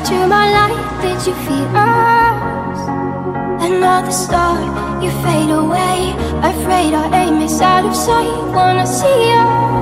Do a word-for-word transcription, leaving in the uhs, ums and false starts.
to my light, did you feel us? Another star, you fade away. Afraid our aim is out of sight. Wanna see us